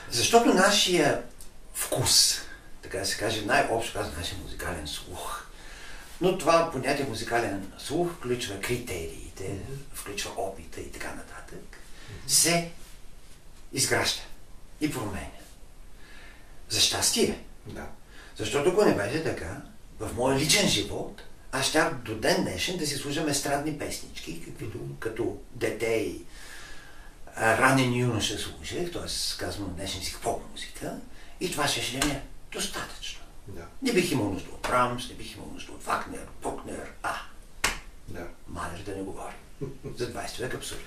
Защото нашия вкус, така да се каже, най-общо казва нашия музикален слух. Но това понятие музикален слух включва критериите, включва опита и така нататък, се изгражда и променя. За щастие. Да. Защото ако не беше така, в моя личен живот, аз щях до ден днешен да си слушам естрадни песнички, каквито като дете и ранен юноша слушах, т.е. казвам днешен език поп-музика, и това ще да ми е достатъчно. Да. Не бих имал нужда от Брамс, не бих имал нужда от Вагнер, Букнер, Да. Малер да не говори. За 20 век абсурд.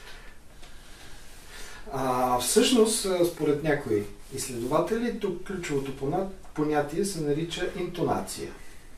Всъщност, според някои изследователи, тук ключовото понятие се нарича интонация.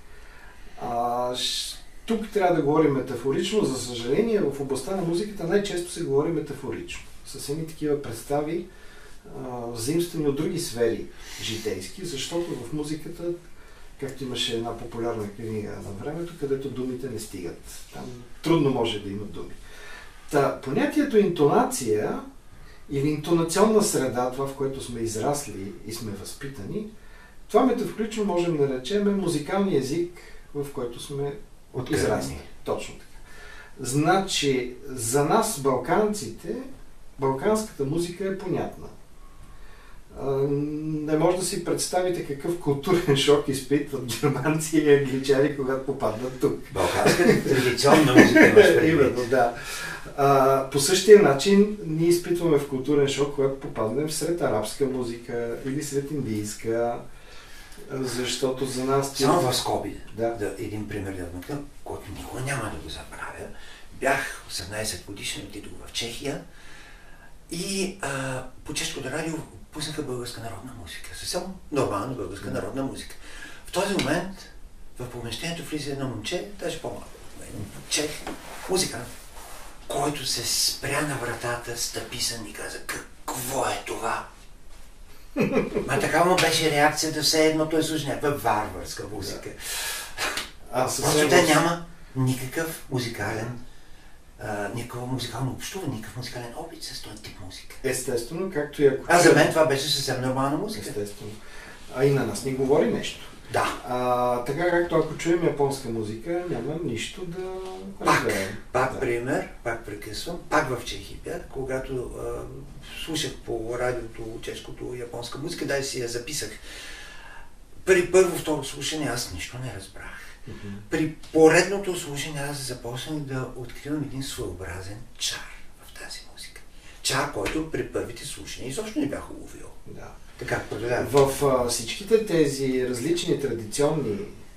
Тук трябва да говорим метафорично. За съжаление, в областта на музиката най-често се говори метафорично. С едни такива представи, взаимствани от други сфери житейски, защото в музиката, както имаше една популярна книга на времето, където думите не стигат. Там трудно може да има думи. Понятието интонация или интонационна среда, това в което сме израсли и сме възпитани, това метафорично можем да наречем музикалния език, в който сме израсли. Точно така. Значи, за нас, балканците, балканската музика е понятна. Не може да си представите какъв културен шок изпитват германци и англичани, когато попаднат тук. Балканската традиционна музика. Именно, да. По същия начин ние изпитваме в културен шок, когато попаднем сред арабска музика или сред индийска, защото за нас... Само в скоби, да. Един пример да вмъкна, който никога няма да го забравя. Бях 18 годишен, отидох в Чехия и по чешкото радио пуснаха българска народна музика. Съвсем нормална българска народна музика. В този момент в помещението влиза едно момче, даже по-малко от мен, чех, музикант, който се спря на вратата, стъписан и каза: какво е това? Такава му беше реакцията, все едно той слуша някаква варварска музика. Просто те няма никакъв музикален, никакво музикално общуване, никакъв музикален опит с този тип музика. Естествено, както и ако... За мен това беше съвсем нормална музика. Естествено. И на нас ни говори нещо. Да. Така както ако чуем японска музика, няма нищо да разберем. Пак пример, пак прекъсвам, пак в Чехия бях, когато слушах по радиото чешкото японска музика, дай си я записах. При първо-второ слушане аз нищо не разбрах. При поредното слушане аз започнах да откривам един своеобразен чар в тази музика. Чар, който при първите слушания изобщо не бях уловил. Да. Така, продължавам. В всичките тези различни традиционни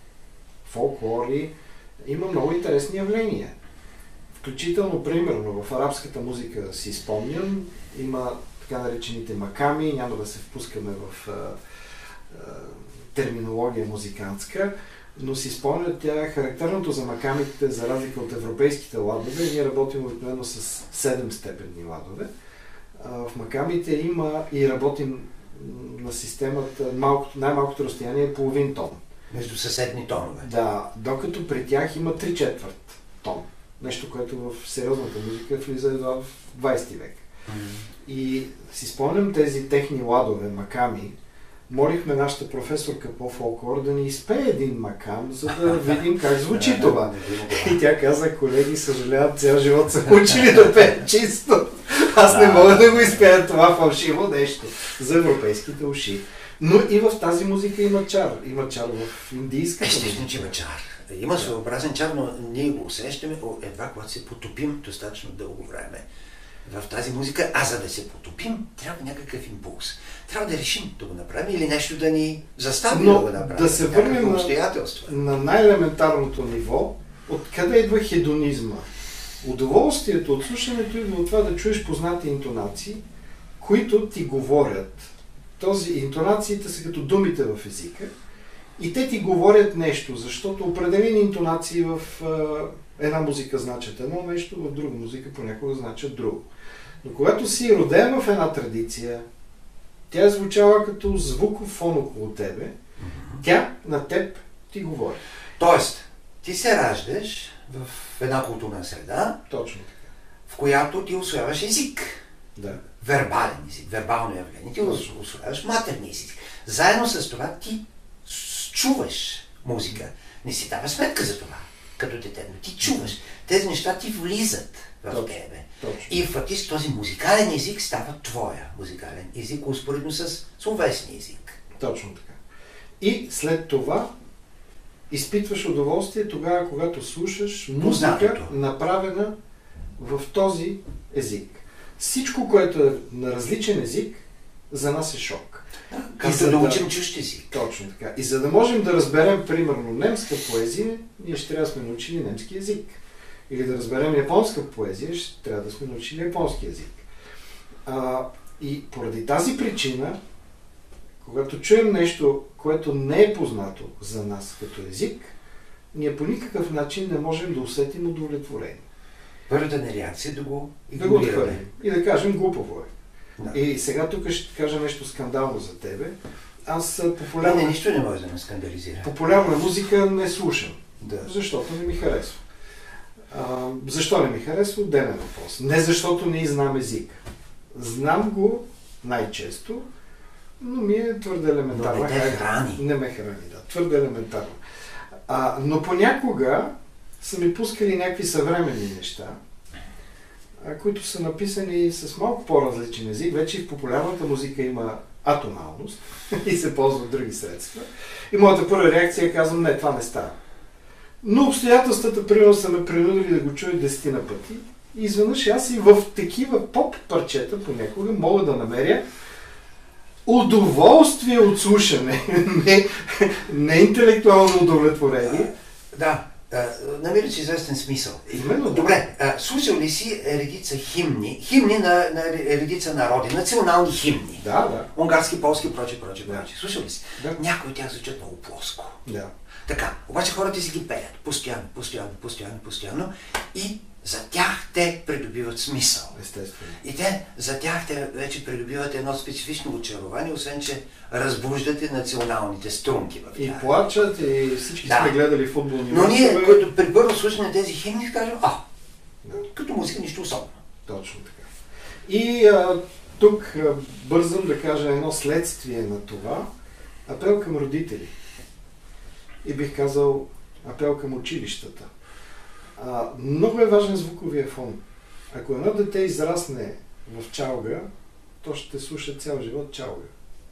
фолклори има много интересни явления. Включително, примерно, в арабската музика си спомням, има така наречените маками, няма да се впускаме в терминология музикантска, но си спомня тя характерното за макамите, за разлика от европейските ладове. Ние работим обикновено с 7-степенни ладове. В макамите има и работим на системата, най-малкото разстояние е половин тон. Между съседни тонове. Да, докато при тях има 3/4 тон. Нещо, което в сериозната музика влиза едва в 20 век. И си спомням тези техни ладове, маками. Молихме нашата професорка по фолклор да ни изпее един макам, за да видим как звучи това. И тя каза: колеги, съжалявам, цял живот са учили да пеят чисто. Аз не мога да го изпея това фалшиво нещо за европейските уши. Но и в тази музика има чар. Има чар в индийската музика. Естествено, че има чар. Има своеобразен чар, но ние го усещаме едва когато се потопим достатъчно дълго време в тази музика, а за да се потопим, трябва някакъв импулс. Трябва да решим да го направим или нещо да ни застави да го направим. Да се върнем на най-елементарното ниво, откъде идва хедонизма. Удоволствието от слушането идва от това да чуеш познати интонации, които ти говорят. Интонациите са като думите в езика и те ти говорят нещо, защото определени интонации в една музика значат едно нещо, в друга музика понякога значат друго. Но когато си роден в една традиция, тя звучава като звуков фон около тебе, тя на теб ти говори. Тоест, ти се раждаш в една културна среда, точно така, в която ти усвояваш език. Да. Вербален език, вербално явление. Ти усвояваш матерния език. Заедно с това ти чуваш музика. Не си дава сметка за това, като дете, но ти чуваш. Тези неща ти влизат в тебе. Точно. И фактически този музикален език става твоя музикален език, успоредно с словесния език. Точно така. И след това изпитваш удоволствие тогава, когато слушаш музика, направена в този език. Всичко, което е на различен език, за нас е шок. Както да учим чужд език. Точно така. И за да можем да разберем, примерно, немска поезия, ние ще трябва да сме научили немски език. Или да разберем японска поезия, ще трябва да сме научили японски език. И поради тази причина, когато чуем нещо, което не е познато за нас като език, ние по никакъв начин не можем да усетим удовлетворение. Първата ни реакция е да го отхвърлим. И да кажем глупаво е. Да. И сега тук ще кажа нещо скандално за тебе. Аз нищо не може да ме скандализира. Популярна музика не слушам. Да. Защото не ми харесва. Защо не ми харесва? Отделен въпрос. Не защото не знам език. Знам го най-често, но ми е твърде елементарно. Но не те храни. Не ме храни, да. Твърде елементарно. Но понякога са ми пускали някакви съвременни неща, които са написани с малко по-различен език. Вече в популярната музика има атоналност и се ползват други средства. И моята първа реакция е казвам, не, това не става. Но обстоятелствата, примерно, са ме принудили да го чуя 10 на пъти. И изведнъж аз и в такива поп парчета понякога мога да намеря удоволствие от слушане, не интелектуално удовлетворение. Да, намираш известен смисъл. Именно, да. Добре, слушал ли си редица химни на редица народи, национални химни? Да. Унгарски, полски, прочее. Слушал ли си? Да. Някои от тях звучат много плоско. Да. Така, обаче хората си ги пеят постоянно и за тях те придобиват смисъл. Естествено. И за тях те вече придобиват едно специфично очарование, освен че разбуждат и националните струнки в тях. И плачат, и всички сме гледали футболни мачове. Но ние, като при първо слушане на тези химни, кажем, като музика нищо особено. Точно така. И тук бързам да кажа едно следствие на това. Апел към родители. И бих казал апел към училищата. Много е важен звуковия фон. Ако едно дете израсне в чалга, то ще слуша цял живот чалга.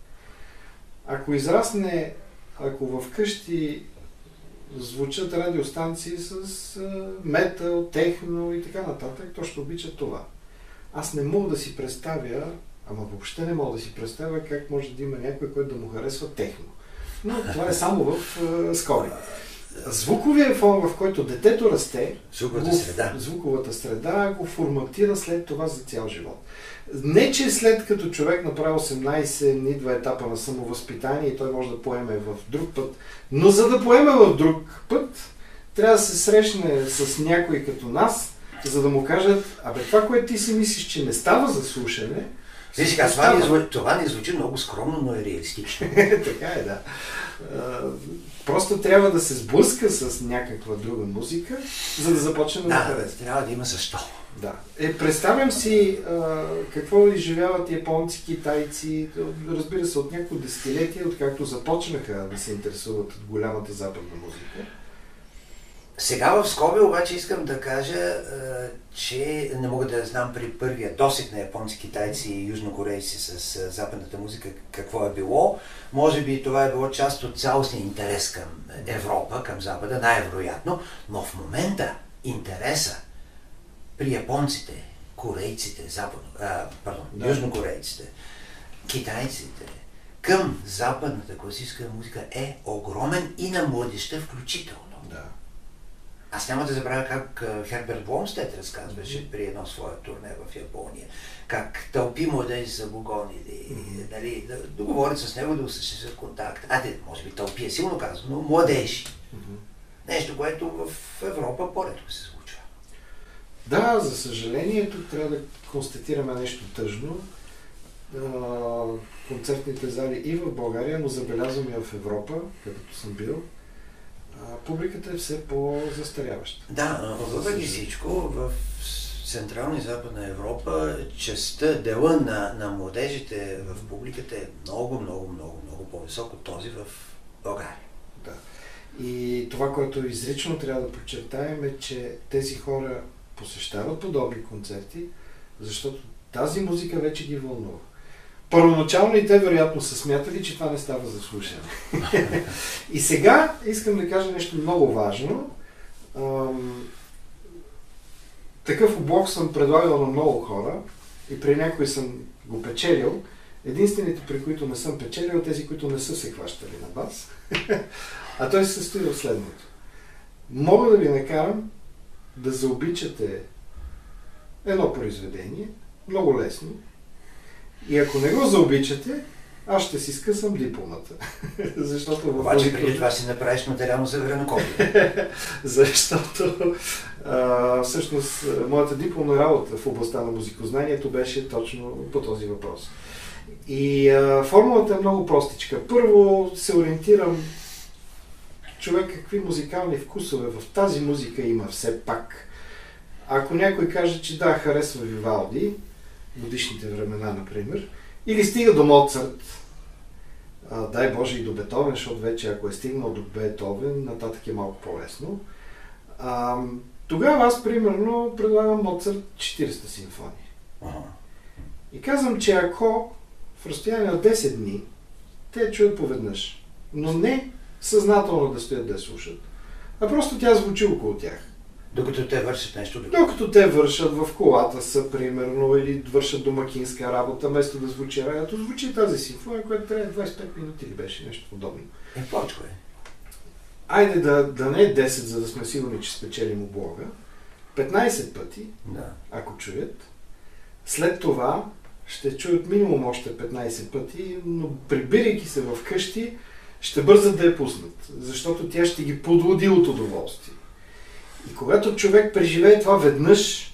Ако вкъщи звучат радиостанции с метал, техно и така нататък, то ще обича това. Аз не мога да си представя, въобще не мога да си представя как може да има някой, който да му харесва техно. Но това е само в скоби. Звуковия фон, в който детето расте, звуковата среда го форматира след това за цял живот. Не, че след като човек направи 18, идва етапа на самовъзпитание и той може да поеме в друг път, но за да поеме в друг път, трябва да се срещне с някой като нас, за да му кажат, това, което ти си мислиш, че не става за слушане, това не звучи много скромно, но е реалистично. Така е, да. Просто трябва да се сблъска с някаква друга музика, за да започне да харесва. Трябва да има защо. Да. Представям си какво изживяват японци, китайци, разбира се, от няколко десетилетия, откакто започнаха да се интересуват от голямата западна музика. Сега в скоби обаче искам да кажа, че не мога да знам при първия досег на японци, китайци и южнокорейци с западната музика какво е било. Може би това е било част от цялостния интерес към Европа, към Запада, най-вероятно, но в момента интереса при японците, корейците, южнокорейците, китайците към западната класическа музика е огромен и на младежта включително. Да. Аз няма да забравя как Херберт Бломстед разказваше при едно свое турне в Япония. Как тълпи младежи са го гонили, да договорят с него да осъществят контакт. Може би тълпи е силно казано, но младежи. Нещо, което в Европа по-редко се случва. Да, за съжаление, тук трябва да констатираме нещо тъжно. Концертните зали и в България, но забелязвам и в Европа, където съм бил, публиката е все по-застаряваща. Да, но въпреки всичко, в Централна и Западна Европа частта, дела на младежите в публиката е много по-висок от този в България. Да. И това, което изрично трябва да подчертаем е, че тези хора посещават подобни концерти, защото тази музика вече ги вълнува. Първоначално и те вероятно са смятали, че това не става за слушане. И сега искам да кажа нещо много важно. Такъв облог съм предлагал на много хора и при някои съм го печелил. Единствените, при които не съм печелил, тези, които не са се хващали на бас. А той се състои в следното. Мога да ви накарам да заобичате едно произведение, много лесно. И ако не го заобичате, аз ще си скъсам дипломата. Защото обаче преди това си направиш материално заверено копие. Защото всъщност моята дипломна работа в областта на музикознанието беше точно по този въпрос. И формулата е много простичка. Първо се ориентирам човек какви музикални вкусове в тази музика има все пак. Ако някой каже, че да, харесва Вивалди, годишните времена, например, или стига до Моцарт, дай Боже и до Бетовен, защото вече ако е стигнал до Бетовен, нататък е малко по-лесно. Тогава аз, примерно, предлагам Моцарт 40-та симфония. И казвам, че ако в разстояние от 10 дни те чуят поведнъж, но не съзнателно да стоят да я слушат, а просто тя звучи около тях. Докато те вършат нещо друго. Докато те вършат в колата са, примерно, или вършат домакинска работа, вместо да звучи радиото, звучи тази симфония, която трябва 25 минути или беше нещо подобно. Плочко е. Айде да не е 10, за да сме сигурни, че спечелим облога. 15 пъти, ако чуят. След това ще чуят минимум още 15 пъти, но прибирайки се в къщи, ще бързат да я пуснат, защото тя ще ги подлуди от удоволствие. И когато човек преживее това веднъж,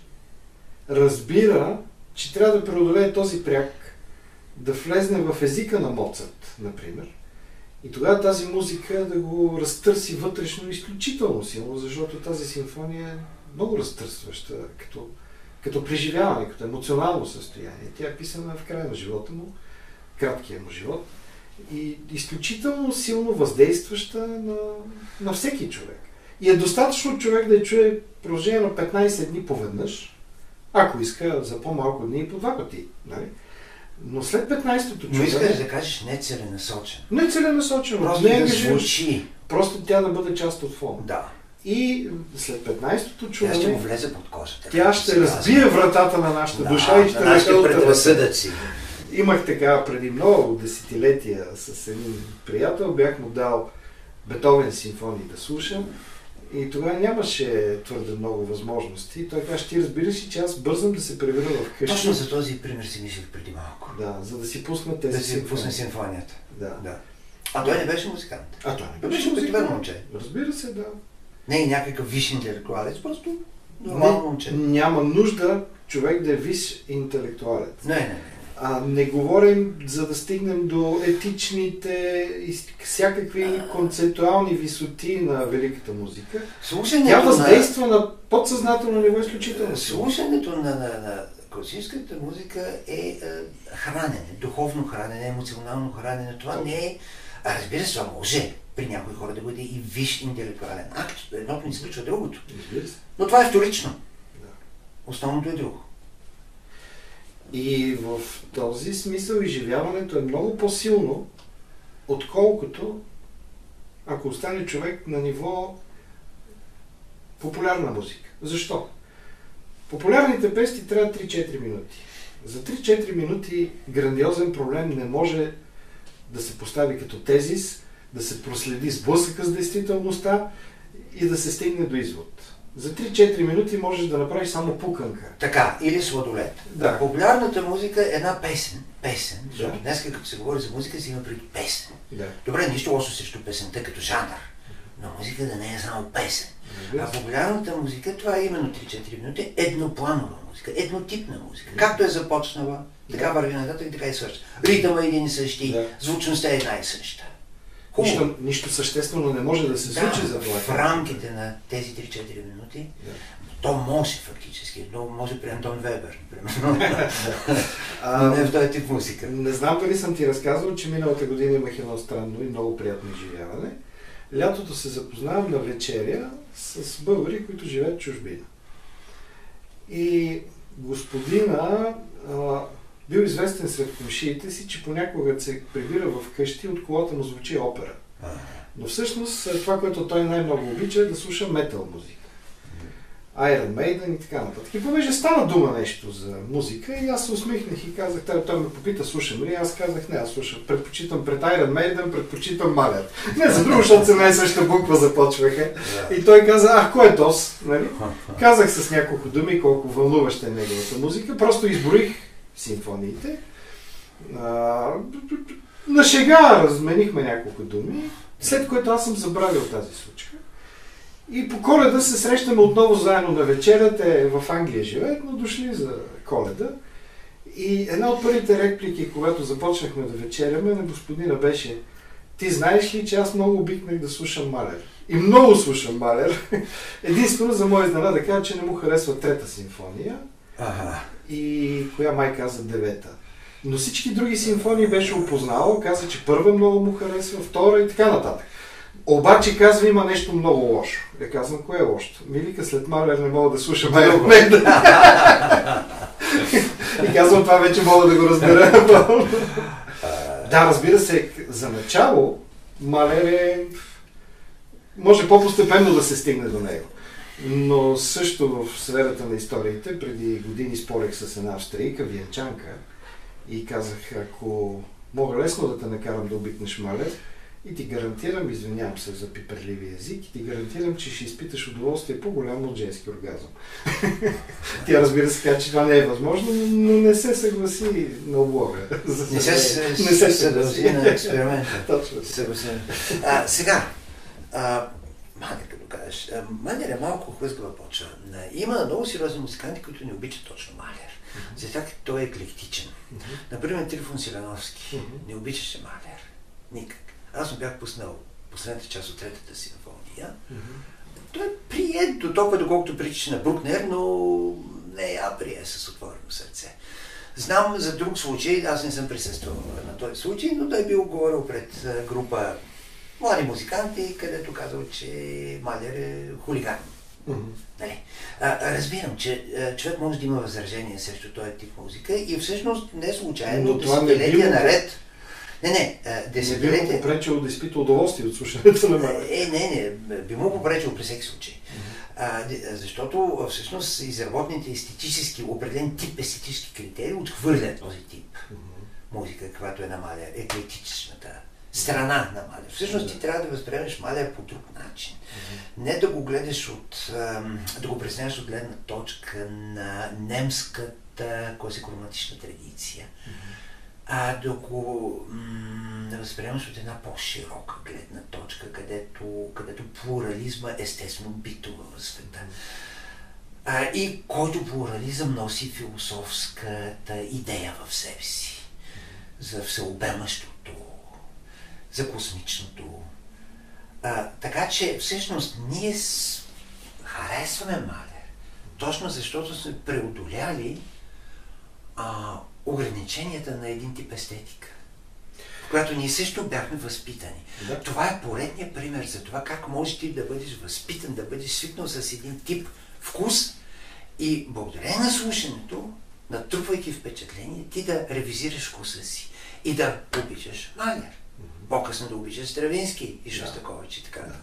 разбира, че трябва да преодолее този пряк, да влезне в езика на Моцарт, например, и тогава тази музика да го разтърси вътрешно изключително силно, защото тази симфония е много разтърсваща, като преживяване, като емоционално състояние. Тя е писана в края на живота му, краткия му живот, и изключително силно въздействаща на всеки човек. И е достатъчно човек да я чуе продължение на 15 дни поведнъж, ако иска за по-малко дни и по 2 пъти. Нали? Но след 15-то чуване... Но искаш да кажеш нецеленасочено. Нецеленасочено. Просто да звучи. Просто тя да бъде част от фона. Да. И след 15-то чуване... Тя ще му влезе под кожата. Тя ще разбие вратата на нашата душа и ще нашите предразсъдъци. Имах така преди много десетилетия с един приятел, бях му дал Бетовен симфонии да слушам и тогава нямаше твърде много възможности. Той каза, ти разбираш ли, че аз бързам да се превера в къщи. Точно за този пример си мислих преди малко. Да, за да си пусна тези симфонии. Да си пусне симфонията. Да. А той не беше музикант. Той не беше музикант. Момче. Разбира се, да. Не е някакъв висш интелектуалец, просто нормално момче. Няма нужда човек да е висш интелектуалец. Не. Не говорим за да стигнем до етичните и всякакви концептуални висоти на великата музика. Тя въздейства на подсъзнателно ниво изключително. Слушането на класическата музика е хранене, духовно хранене, емоционално хранене. Това не е... разбира се, това може при някои хора да бъде и висш интелектуален акт. Едното не изключва другото. Но това е вторично. Основното е друго. И в този смисъл изживяването е много по-силно, отколкото ако остане човек на ниво популярна музика. Защо? Популярните песни трябва 3-4 минути. За 3-4 минути грандиозен проблем не може да се постави като тезис, да се проследи сблъсъка с действителността и да се стигне до извод. За 3-4 минути можеш да направиш само пуканка. Така, или сладолет. Да. Популярната музика е една песен, защото днес, като се говори за музика, си има преди песен. Да. Добре, нищо лошо срещу песента като жанр, но музика да не е само песен. А популярната музика, това е именно 3-4 минути, еднопланова музика, еднотипна музика. Както е започнала, така върви нататък и така и свършва. Ритъма е един и същи, звучността е една и съща. Нищо съществено не може да се случи за това. В рамките на тези 3-4 минути, то може фактически, но може при Антон Вебер, примерно. Не в този тип музика. Не знам дали съм ти разказвал, че миналата година имах едно странно и много приятно изживяване. Лятото се запознавам на вечеря с българи, които живеят в чужбина. И господина бил известен сред комшиите си, че понякога се прибира в къщи, от колата му звучи опера. Но всъщност това, което той най-много обича, е да слуша метал музика. Iron Maiden и така нататък. И понеже стана дума нещо за музика, и аз се усмихнах и казах, той ме попита, слушам ли? Аз казах, не, аз слушам. Предпочитам пред Iron Maiden, предпочитам Малер. Не за друго, защото се най-съща буква започваха. И той каза, кой е тос? Нали? Казах с няколко думи колко вълнуваща е неговата музика. Просто изброих симфониите. На шега разменихме няколко думи, след което аз съм забравил тази случка. И по Коледа се срещаме отново заедно на вечеря. Те в Англия живеят, но дошли за Коледа. И една от първите реплики, когато започнахме да вечеряме, на господина беше: ти знаеш ли, че аз много обикнах да слушам Малер? И много слушам Малер. Единствено за моя изненада да кажа, че не му харесва трета симфония. И коя май каза девета. Но всички други симфонии беше опознал, каза, че първа много му харесва, втора и така нататък. Обаче казва, има нещо много лошо. Я казвам, кое е лошото? Милика, след Малер не мога да слушам Iron Maiden. И казвам, това вече мога да го разбера. Да, разбира се, за начало Малер е... може по-постепенно да се стигне до него. Но също в сферата на историите, преди години спорех с една австрийка, виенчанка, и казах, ако мога лесно да те накарам да обикнеш Малер, и ти гарантирам, извинявам се за пиперливи език, и ти гарантирам, че ще изпиташ удоволствие по-голямо от женски оргазъм. Тя, разбира се, каза, че това не е възможно, но не се съгласи на облога. Не се съгласи на експеримента. Точно. Сега, Малер, като кажеш, Малер е малко хлъзгава почва. Има много сериозни музиканти, които не обичат точно Малер. За тях той е еклектичен. Например, Трифон Силановски не обичаше Малер. Никак. Аз му бях пуснал последната част от третата симфония. Той е прият до толкова, доколкото прилича на Брукнер, но не я прие с отворено сърце. Знам за друг случай, аз не съм присъствал на този случай, но той бил говорил пред група млади музиканти, където казал, че Малер е хулиган. Нали? Разбирам, че човек може да има възражение срещу този тип музика и всъщност не случайно десетилетия наред. Десетилетия. Не би му попречил да изпита удоволствие от слушането на Малер. Не, би му попречил при всеки случай. Защото всъщност изработените естетически, определен тип естетически критерии отхвърлят този тип музика, каквато е на Малер, еклектичната страна на Малер. Всъщност ти трябва да възприемеш Малер по друг начин. Не да го гледаш да го представяш от гледна точка на немската класикохроматична традиция, да го възприемаш от една по-широка гледна точка, където плурализма естествено битува в света. И който плурализъм носи философската идея в себе си за всеобемащото, за космичното. Така че всъщност ние харесваме Малер, точно защото сме преодоляли ограниченията на един тип естетика, в която ние също бяхме възпитани. Да. Това е поредният пример за това как можеш ти да бъдеш възпитан, да бъдеш свикнал с един тип вкус и благодарение на слушането, натрупвайки впечатление, ти да ревизираш вкуса си и да обичаш Малер. По-късно да обичаш Стравински и Шостакович и така.